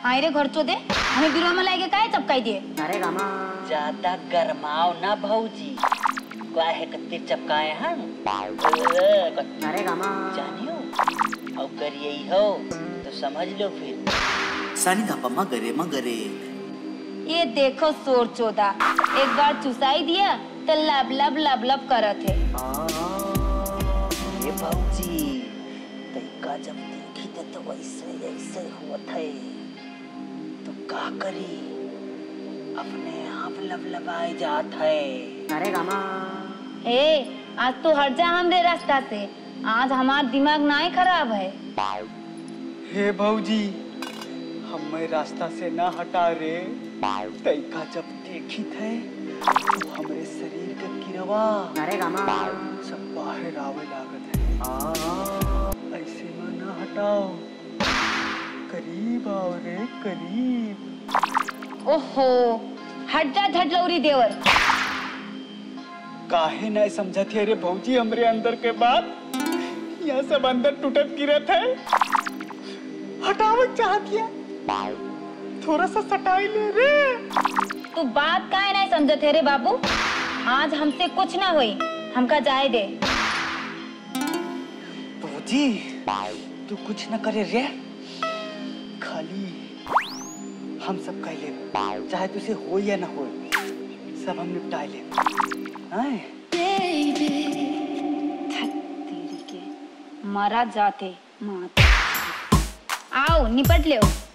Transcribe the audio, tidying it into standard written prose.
आए रे घर चोदे, हमें बिरो में लाके काहे चपकाई दिए? अरे गामा ज्यादा गरमाओ ना भौजी, काहे कत्ते चपकाए हम? अरे गामा जानियो और करिए हो तो समझ लो फिर। सानी धापा मगरे ये देखो सोर चोदा, एक बार चुसाई दिया तो लब लब लब लब करत है। ये भौजी तैका जब देखी तो वैसे ऐसे होत है तो का करी, अपने आप लबलबाए जात है। अरे गामा ए आज तो हट जा हमरे रास्ता से, आज हमार दिमाग ना ही खराब है। हे भौजी हमें रास्ता से ना हटा रे, तैका जब देखी थे तो हमरे शरीर के किरवा अरे गामा सब बाहर आवे लागत है। ऐसे में ना हटाओ, करीब आओ रे करीब। ओहो हट जा झटलौरी देवर। काहे ना समझत है रे भौजी हमरे अंदर के बात, यहाँ सब अंदर टूटत गिरत है, हटावत चाहतिया, थोड़ा सा सटाई ले रे। तू बात काहे नहीं समझत है रे बाबू, आज हमसे कुछ ना हुई, हमका जाए दे। भौजी तू कुछ न करे रे, खाली हम सब कह ले, चाहे तुझसे हो या ना हो सब हम निपटा ले। मरा जाते आओ निपट ले।